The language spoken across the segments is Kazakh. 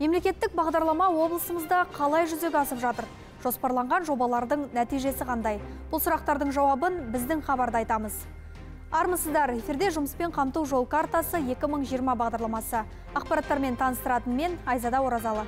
Мемлекеттік бағдарлама облысымызда қалай жүзеге асып жатыр? Жоспарланған жобалардың нәтижесі қандай? Бұл сұрақтардың жауабын біздің хабарда айтамыз. Армысыздар, эфирде жұмыспен қамту жол картасы 2020 бағдарламасы. Ақпараттармен таныстыратын мен Айзада Оразалы.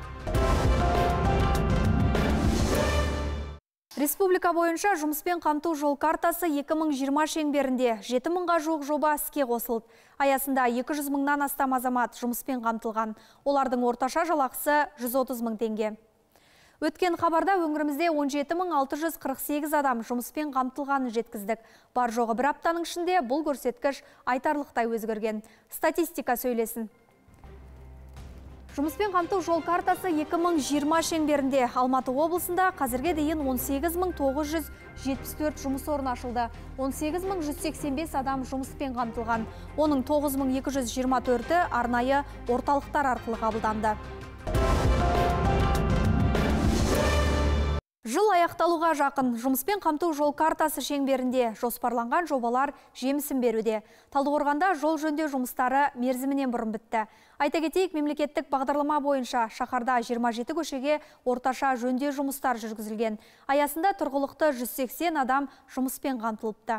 Республика бойынша жұмыспен қамту жол картасы 2020 шеңберінде 7 мыңға жуық жоба іске қосылды. Аясында 200 мыңнан астам азамат жұмыспен қамтылған. Олардың орташа жалақысы 130 мың теңге. Өткен хабарда өңірімізде 17.648 адам жұмыспен қамтылғанын жеткіздік. Бар жоғы бір аптаның ішінде бұл көрсеткіш айтарлықтай өзгерген. Статистика сөйлесін. Жұмыспен қамту жол картасы 2020 шеңберінде Алматы облысында қазірге дейін 18.974 жұмыс орны ашылды. 18.185 адам жұмыспен қамтылған. Оның 9.224-і арнайы орталықтар арқылы қабылданды. Жыл аяқталуға жақын. Жұмыспен қамту жол картасы шеңберінде жоспарланған жобалар жемісін беруде. Талдықорғанда жол жөндеу жұмыстары мерзімінен бұрын бітті. Айта кетейік, мемлекеттік бағдарлама бойынша шаһарда 27 көшеге орташа жөндеу жұмыстар жүргізілген. Аясында тұрғылықты 180 адам жұмыспен қамтылыпты.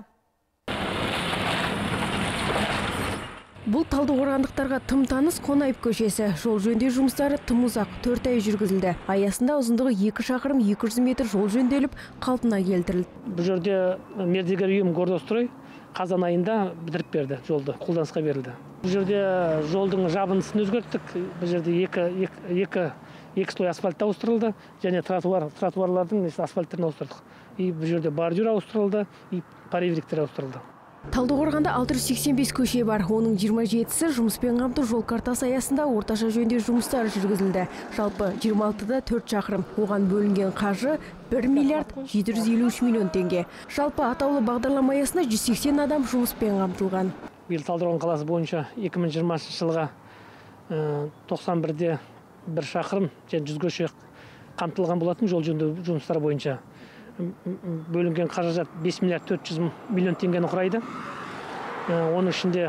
Бұл талдықорғандықтарға тым таныс Қонаев көшесі. Жол жөндеу жұмыстары тым ұзақ 4 ай жүргізілді. Аясында ұзындығы 2 шақырым 200 метр жол жөнделіп, қалпына келтірілді. Бұл жерде мердігер ұйым Гордострой қазан айында бітіріп берді, жолды қолданысқа берілді. Бұл жерде жолдың жабындысын өзгерттік. Бұл жерде екі слой асфальт ауыстырылды, және тротуарлардың асфальттерін ауыстырдық. Бұл жерде бордюр ауыстырылды, паревриктер ауыстырылды. Талдықорғанда 685 көше бар. Оның 27-сі жұмыспен қамту жол картасы аясында орташа жөндеу жұмыстары жүргізілді. Жалпы 26-да 4 шақырым. Оған бөлінген қаржы 1 миллиард 753 миллион теңге. Жалпы атаулы бағдарлама аясында 180 адам жұмыспен қамтылған. Биыл Талдықорған қаласы бойынша 2020 жылға 91-де 1 шақырым және 100 көше қамтылған болатын жол жөндеу жұмыстары бойынша. Бөлінген қаражат 5 миллиард 400 миллион теңгені құрайды. Оның ішінде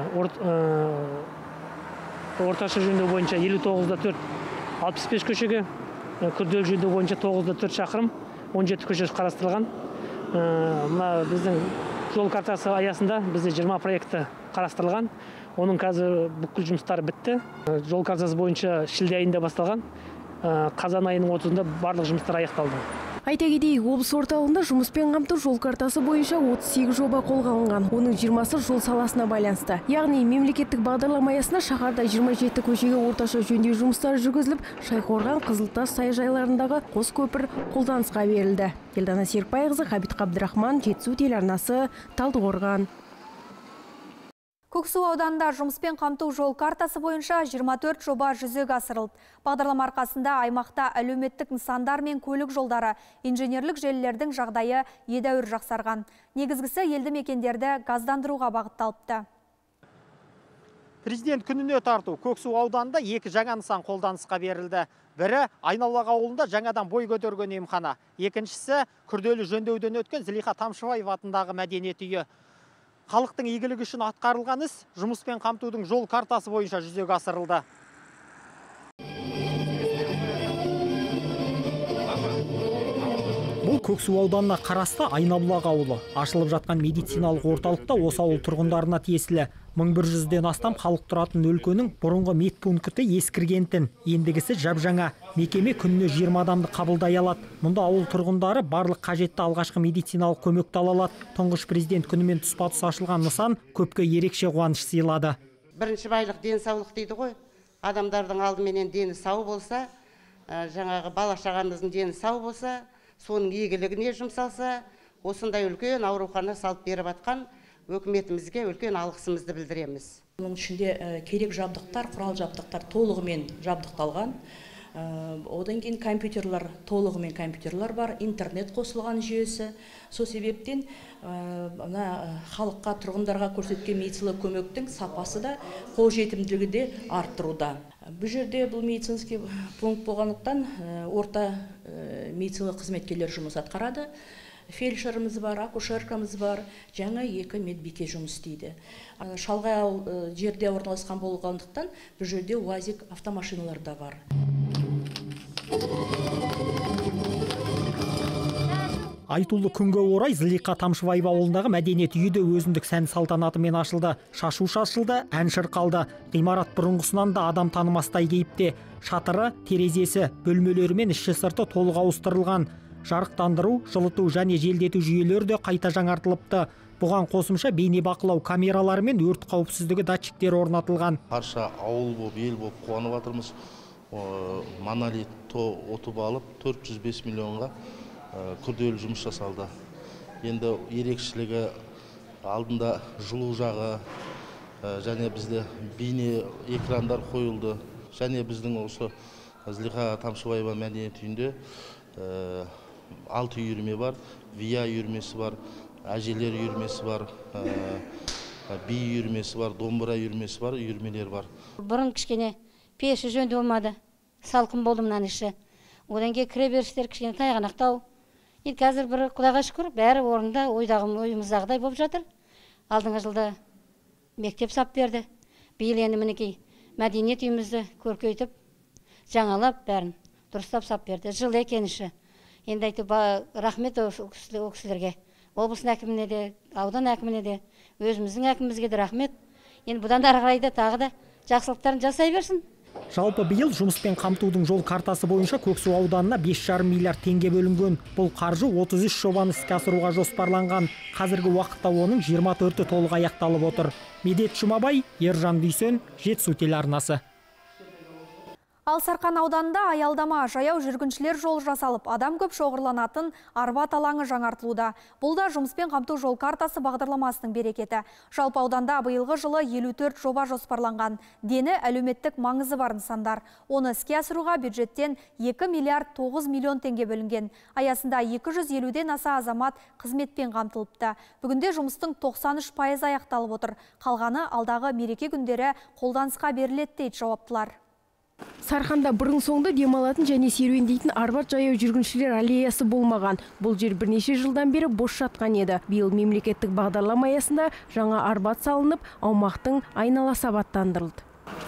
орташа жөндеу бойынша 59-да 4, 65 көшеге, күрделі жөндеу бойынша 9-да 4 шақырым, 17 көшесі қарастырылған. Біздің жол картасы аясында бізде 20 проекті қарастырылған. Оның қазір бүкіл жұмыстары бітті. Жол картасы бойынша шілде айында басталған. Қазан айының 30-ында барлық жұмыстар аяқталды. Айта кетейік, облыс орталығында жұмыспен қамту жол картасы бойынша 38 жоба қолға алынған. Оның 20-сы жол саласына байланысты. Яғни мемлекеттік бағдарлама аясында шаһарда 27 көшеге орташа жөндеу жұмыстары жүргізіліп, Шайқорған, Қызылтас саяжайларындағы қос көпір қолданысқа берілді. Елдана Серікбайқызы, Ғабит Қабдырахман, Жетісу телеарнасы, Талдықорған. Көксу ауданында жұмыспен қамту жол картасы бойынша 24 жоба жүзеге асырылды. Бағдарлама арқасында аймақта әлеуметтік нысандар мен көлік жолдары, инженерлік желілердің жағдайы едәуір жақсарған. Негізгісі елді мекендерді газдандыруға бағытталыпты. Президент күніне тарту Көксу ауданында 2 жаңа нысан қолданысқа берілді. Бірі Айналбақ ауылында жаңадан бой көтерген емхана. Екіншісі күрделі жөндеуден өткен Зілиха Тамшыбаева атындағы мәдениет үйі. Халықтың игілігі үшін атқарылған іс жұмыспен қамтудың жол картасы бойынша жүзеге асырылды. Бұл Көксу ауданына қарасты Айнабұлақ ауылы. Ашылып жатқан медициналық орталықта осы ауыл тұрғындарына тиесілі. 1100-ден астам халық тұратын өлкенің бұрынғы медпункті ескіргентін. Ендігісі жап-жаңа. Мекеме күніне 20 адамды қабылдай алады. Мұнда ауыл тұрғындары барлық қажетті алғашқы медициналық көмекті ала алады. Тұңғыш президент күнімен тұспа-тұс ашылған нысан көпке ерекше қуаныш сыйлады. Бірінші байлық денсаулық дейді ғой. Адамдардың алдыменен дені сау болса, жаңағы бала-шағамыздың дені сау болса, соның игілігіне жұмсалса, осындай үлкен аурухана салып беріп атқан өкіметімізге үлкен алғысымызды білдіреміз. Оның ішінде керек жабдықтар, құрал жабдықтар толығымен жабдықталған. Одан кейін толығымен компьютерлар бар, интернет қосылған жүйесі. Сол себептен халыққа, тұрғындарға көрсеткен медициналық көмектің сапасы да қолжетімділігі де арттыруда. Бұл жерде бұл медицинский пункт болғандықтан орта медициналық қызметкерлер жұмыс атқарады. фельдшеріміз бар, акушеркамыз бар, жаңа 2 медбике жұмыс істейді. Шалғай жерде орналасқан болғандықтан бұл жерде УАЗик автомашиналар да бар. Айтулы күнге орай Зылиқа Тамшыбаева ауылындағы мәдениет үйі де өзіндік сән салтанатымен ашылды. Шашу шашылды, ән шырқалды. Ғимарат бұрынғысынан да адам танымастай кейіпте. Шатыры, терезесі, бөлмелері мен іші сырты толық ауыстырылған. Жарықтандыру, жылыту және желдету жүйелері де қайта жаңартылыпты. Бұған қосымша бейнебақылау камералары мен өрт қауіпсіздігі датчиктері орнатылған. Барша ауыл болып, ел болып қуанып жатырмыз. Монолит отып алып 405 миллионға күрделі жұмыс жасалды. Енді ерекшілігі алдында жылу жағы және бізде бейне экрандар қойылды. Және біздің осы Зылиқа Тамшыбаева мәдениет үйінде 6 үйірме бар, вия үйірмесі бар, әжелер үйірмесі бар, би үйірмесі бар, домбыра үйірмесі бар, үйірмелер бар. Бұрын кішкене пеші жөнді болмады, салқын болды мұнан іші. Одан кейін кіре берістер кішкене тайғанақтау. Енді қазір бір Құдайға шүкір, бәрі орында, ойымыздағыдай болып жатыр. Алдыңғы жылда мектеп сап берді. Биыл енді мінекей мәдениет үйімізді көркейтіп, жаңалап бәрін дұрыстап сап берді. Жыл екен іші. Енді айтып, рахмет о кісілерге. Облыстың әкіміне де, аудан әкіміне де, өзіміздің әкімімізге де рахмет. Енді бұдан да ары қарай да тағы да жақсылықтарын жасай берсін. Жалпы биыл жұмыспен қамтудың жол картасы бойынша Көксу ауданына 5,5 миллиард теңге бөлінген. Бұл қаржы 33 жобаны іске асыруға жоспарланған. Қазіргі уақытта оның 24-і толық аяқталып отыр. Медет Жұмабай, Ержан Дүйсен, Жетісу телеарнасы. Ал Сарқан ауданында аялдама жаяу жүргіншілер жол жасалып, адам көп шоғырланатын Арбат алаңы жаңартылуда. Бұл да жұмыспен қамту жол картасы бағдарламасының берекеті. Жалпы ауданда биылғы жылы 54 жоба жоспарланған. Дені әлеуметтік маңызы бар нысандар. Оны іске асыруға бюджеттен 2 миллиард 9 миллион теңге бөлінген. Аясында 250-ден аса азамат қызметпен қамтылыпты. Бүгінде жұмыстың 93% аяқталып отыр. Қалғаны алдағы мереке күндері қолданысқа беріледі дейді жауаптылар. Сарқанда бұрын соңды демалатын және серуендейтін Арбат жаяу жүргіншілер аллеясы болмаған. Бұл жер бірнеше жылдан бері бос жатқан еді. Биыл мемлекеттік бағдарлама аясында жаңа Арбат салынып, аумақтың айналасы абаттандырылды.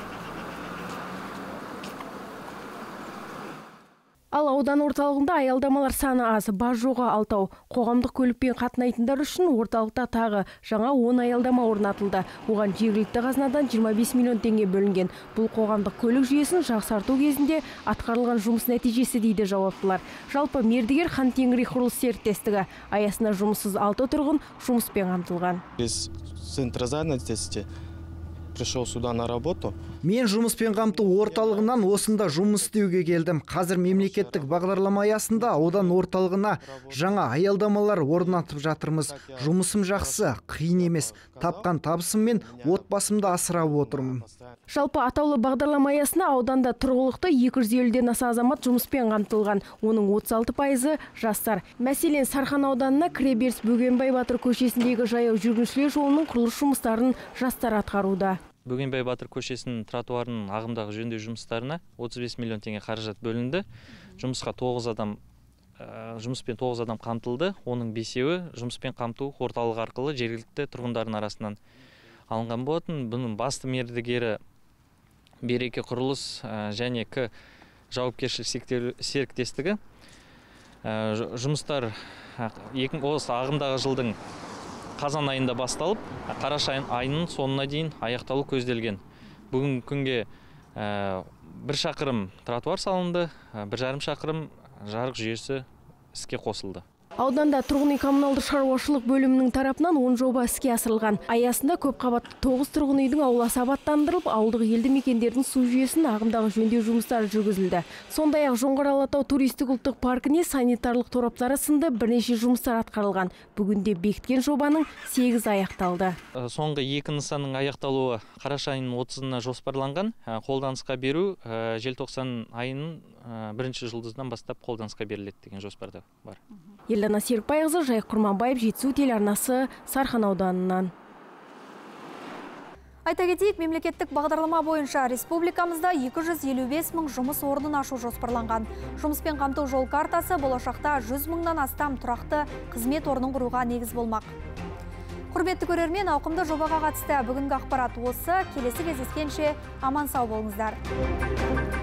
Ал аудан орталығында аялдамалар саны аз, бар жоғы 6. Қоғамдық көлікпен қатынайтындар үшін орталықта тағы жаңа 10 аялдама орнатылды. Оған жергілікті қазынадан 25 миллион теңге бөлінген. Бұл қоғамдық көлік жүйесін жақсарту кезінде атқарылған жұмыс нәтижесі дейді жауаптылар. Жалпы мердігер Хантеңгірей құрылыс серіктестігі аясында жұмыссыз 6 тұрғын жұмыспен қамтылған. Центр занятости пришел сюда на работу. Мен жұмыспен қамту орталығынан осында жұмыс істеуге келдім. Қазір мемлекеттік бағдарлама аясында аудан орталығына жаңа аялдамалар орнатып жатырмыз. Жұмысым жақсы, қиын емес. Тапқан табысым мен отбасымды асырап отырмын. Жалпы атаулы бағдарлама аясында ауданда тұрғылықты 250-ден аса азамат жұмыспен қамтылған. Оның 36% жастар. Мәселен, Сарқан ауданына кіреберіс Бөгенбай Батыр көшесіндегі жаяу жүргіншілер жолының құрылыс жұмыстарын жастар атқаруда. Бөгенбай Батыр көшесінің тротуарының ағымдағы жөндеу жұмыстарына 35 миллион теңге қаражат бөлінді. Жұмыспен 9 адам қамтылды. Оның 5-еуі жұмыспен қамту орталығы арқылы жергілікті тұрғындардың арасынан алынған болатын. Бұның басты мердігері Береке құрылыс және К жауапкершілік серіктестігі. Жұмыстар осы ағымдағы жылдың қазан айында басталып, қараша айының соңына дейін аяқталу көзделген. Бүгінгі күнге 1 шақырым тротуар салынды, 1,5 шақырым жарық жүйесі іске қосылды. Ауданда тұрғын үй коммуналдық шаруашылық бөлімінің тарапынан 10 жоба іске асырылған. Аясында көп қабатты 9 тұрғын үйдің ауласы абаттандырылып, ауылдық елді мекендердің су жүйесін ағымдағы жөндеу жұмыстары жүргізілді. Сондай-ақ Жоңғар-Алатау туристік ұлттық паркіне санитарлық тораптары сынды бірнеше жұмыстар атқарылған. Бүгінде бекіткен жобаның 8 аяқталды. Соңғы 2 нысанның аяқталуы қараша айының 30-ына жоспарланған. Қолданысқа беру желтоқсан айының 1-ші жұлдызынан бастап қолданысқа беріледі деген жоспарда бар. Елдана Серікбайқызы, Жайық Құрманбаев, Жетісу телеарнасы, Сарқан ауданынан. Айта кетейік, мемлекеттік бағдарлама бойынша республикамызда 255 мың жұмыс орнын ашу жоспарланған. Жұмыспен қамту жол картасы болашақта 100 мыңнан астам тұрақты қызмет орнын құруға негіз болмақ. Құрметті көрермен, ауқымды жобаға қатысты бүгінгі ақпарат осы. Келесі кездескенше аман сау болыңыздар.